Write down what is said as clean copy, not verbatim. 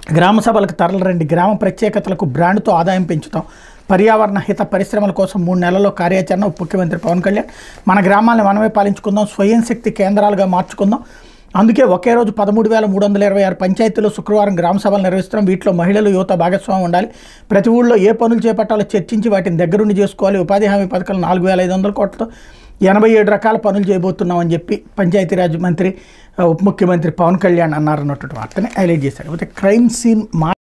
గ్రామ సభలకు తరలిరండి, గ్రామ ప్రత్యేకతలకు బ్రాండ్తో ఆదాయం పెంచుతాం, పర్యావరణ హిత పరిశ్రమల కోసం 3 నెలల్లో కార్యాచరణ. ముఖ్యమంత్రి పవన్ కళ్యాణ్. మన గ్రామాలను మనమే పాలించుకుందాం, స్వయం శక్తి కేంద్రాలుగా మార్చుకుందాం. అందుకే ఒకే రోజు 13,326 పంచాయతీల్లో శుక్రవారం గ్రామ సభలు నిర్వహిస్తున్నాం. వీటిలో మహిళలు, యువత భాగస్వామ్యం ఉండాలి. ప్రతి ఊళ్ళో ఏ పనులు చేపట్టాలో చర్చించి వాటిని దగ్గరుండి చేసుకోవాలి. ఉపాధి హామీ పథకాలు 4,500 కోట్లతో 87 రకాల పనులు చేయబోతున్నామని చెప్పి పంచాయతీరాజ్ మంత్రి ఉప ముఖ్యమంత్రి పవన్ కళ్యాణ్ అన్నారన్నటువంటి వార్తని హైలైట్ చేశారు. అయితే క్రైమ్ సీన్